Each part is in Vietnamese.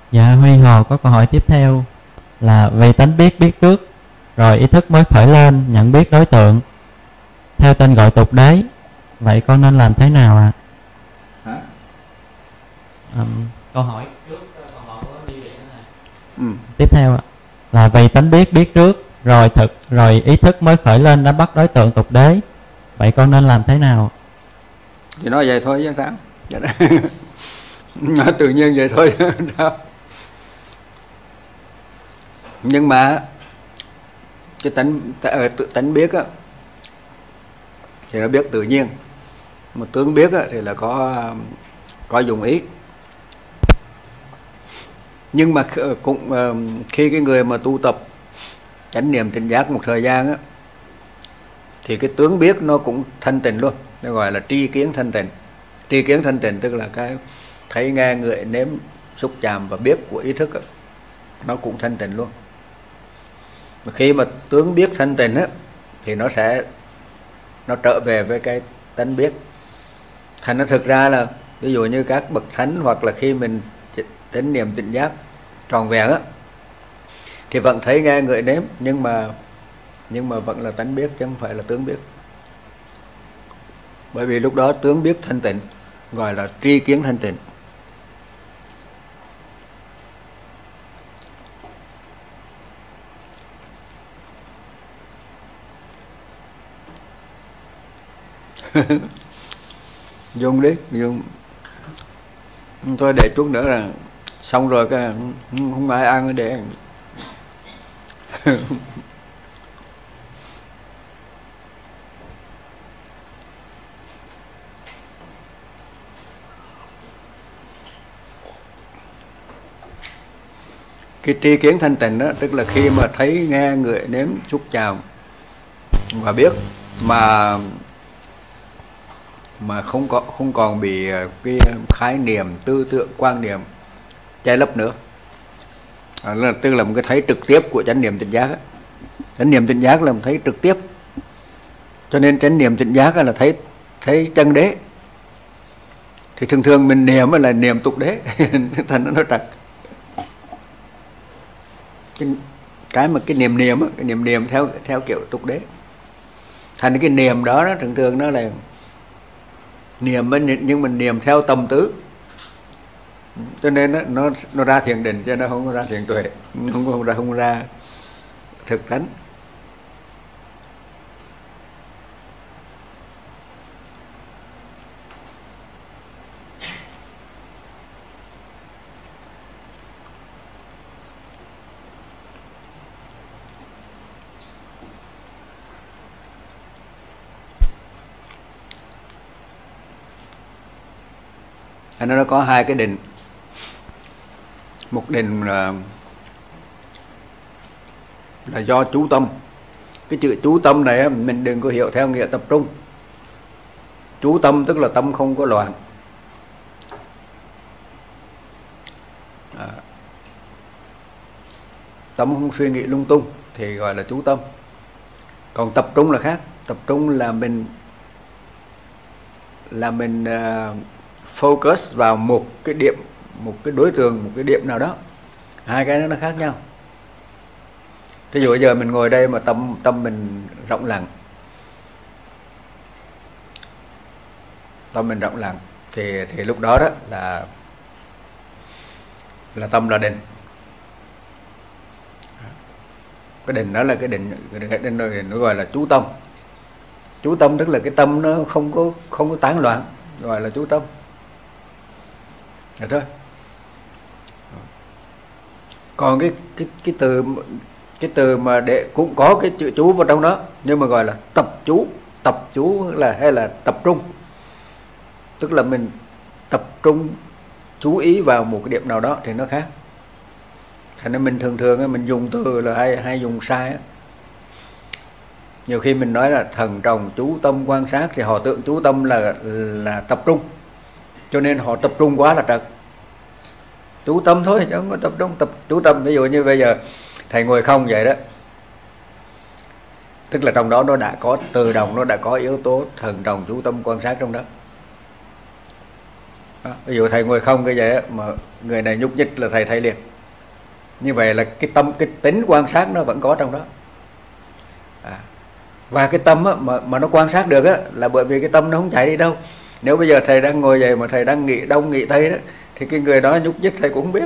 Dạ, Huy Hồ có câu hỏi tiếp theo là vì tánh biết trước, rồi ý thức mới khởi lên nhận biết đối tượng theo tên gọi tục đế, vậy con nên làm thế nào ạ? Câu hỏi trước còn hỏi có đi điện này. Tiếp theo ạ là vì tánh biết trước, rồi ý thức mới khởi lên đã bắt đối tượng tục đế, vậy con nên làm thế nào? Thì nói vậy thôi chứ sao? Nói tự nhiên vậy thôi. Nhưng mà cái tánh biết á thì nó biết tự nhiên, mà tướng biết á thì là có dùng ý. Nhưng mà cũng khi cái người mà tu tập chánh niệm tỉnh giác một thời gian á, thì cái tướng biết nó cũng thanh tịnh luôn, nó gọi là tri kiến thanh tịnh. Tri kiến thanh tịnh tức là cái thấy nghe ngửi nếm xúc chạm và biết của ý thức á, nó cũng thanh tịnh luôn. Mà khi mà tướng biết thanh tịnh á thì nó trở về với cái tánh biết. Thành nó thực ra là ví dụ như các bậc thánh hoặc là khi mình chánh niệm tỉnh giác tròn vẹn á thì vẫn thấy nghe ngửi nếm, nhưng mà vẫn là tánh biết chứ không phải là tướng biết. Bởi vì lúc đó tướng biết thanh tịnh, gọi là tri kiến thanh tịnh. Dùng đi, dùng. Thôi để chút nữa là xong rồi cái không ai ăn để. Cái tri kiến thanh tịnh đó tức là khi mà thấy nghe ngửi nếm xúc chạm và biết mà không còn bị cái khái niệm, tư tưởng, quan niệm che lấp nữa. Tức là một cái thấy trực tiếp của chánh niệm tỉnh giác. Chánh niệm tỉnh giác là một thấy trực tiếp, cho nên chánh niệm tỉnh giác là thấy chân đế. Thì thường thường mình niệm là niệm tục đế. Thành nó trật. Cái niệm theo kiểu tục đế. Thành cái niệm đó thường nó là niệm, nhưng mình niệm theo tâm tứ, cho nên nó ra thiền định, cho nó không có ra thiền tuệ, không ra thực tánh. Nó có hai cái định. Một định là do chú tâm. Cái chữ chú tâm này mình đừng có hiểu theo nghĩa tập trung. Chú tâm tức là tâm không có loạn. Tâm không suy nghĩ lung tung thì gọi là chú tâm. Còn tập trung là khác. Tập trung là mình focus vào một cái điểm, một cái đối tượng, một cái điểm nào đó. Hai cái đó nó khác nhau. Thí dụ giờ mình ngồi đây mà tâm mình rộng lặng, tâm mình rộng lặng thì lúc đó là tâm là định. Cái định đó là cái định nó gọi là chú tâm. Chú tâm tức là cái tâm nó không có tán loạn, gọi là chú tâm. Rồi thôi. Còn cái từ mà để cũng có cái chữ chú vào trong đó, nhưng mà gọi là tập chú hay là tập trung, tức là mình tập trung chú ý vào một cái điểm nào đó thì nó khác. Thành nên mình thường mình dùng từ là hay dùng sai á. Nhiều khi mình nói là thần trọng chú tâm quan sát thì họ tưởng chú tâm là tập trung, cho nên họ tập trung quá là trật. Chú tâm thôi chứ không có tập trung. Chú tâm ví dụ như bây giờ thầy ngồi không vậy đó, tức là trong đó nó đã có tự động, nó đã có yếu tố thần trọng chú tâm quan sát trong đó. Ví dụ thầy ngồi không cái vậy đó, mà người này nhúc nhích là thầy thấy liền. Như vậy là cái tâm, cái tính quan sát nó vẫn có trong đó. Và cái tâm á, mà nó quan sát được á, là bởi vì cái tâm nó không chạy đi đâu. Nếu bây giờ thầy đang ngồi vậy mà thầy đang nghĩ đông nghĩ tây đó, thì cái người đó nhúc nhích thầy cũng không biết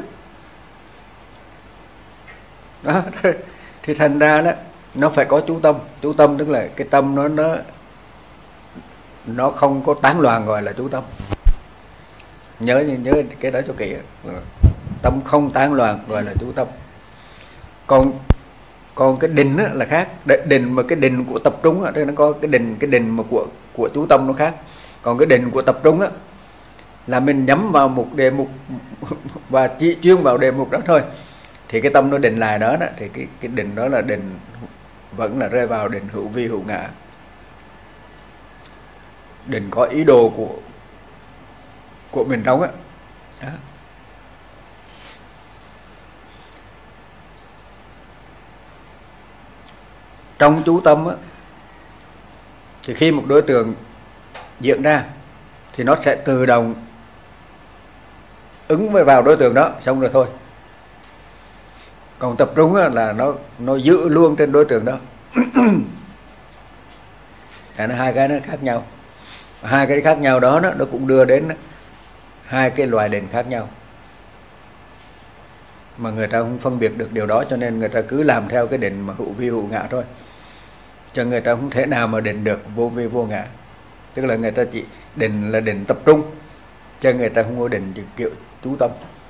đó. Thì thành ra đó, nó phải có chú tâm. Chú tâm tức là cái tâm nó không có tán loạn, gọi là chú tâm. Nhớ cái đó cho kỹ. Tâm không tán loạn gọi là chú tâm. Còn cái định á, là khác. Định mà cái định của tập trung á, thì nó có cái định mà của chú tâm nó khác. Còn cái định của tập trung á, là mình nhắm vào một đề mục và chỉ chuyên vào đề mục đó thôi, thì cái tâm nó định lại đó, thì cái định đó là định, vẫn là rơi vào định hữu vi hữu ngã, định có ý đồ của mình trong á. Trong chú tâm á, thì khi một đối tượng diễn ra thì nó sẽ tự động ứng với vào đối tượng đó, xong rồi thôi. Còn tập trung á, là nó giữ luôn trên đối tượng đó. Hai cái nó khác nhau. Hai cái khác nhau đó nó cũng đưa đến hai cái loại định khác nhau, mà người ta không phân biệt được điều đó, cho nên người ta cứ làm theo cái định mà hữu vi hữu ngã thôi, cho người ta không thể nào mà định được vô vi vô ngã. Tức là người ta chỉ định là định tập trung, cho người ta không có định kiểu chú tâm.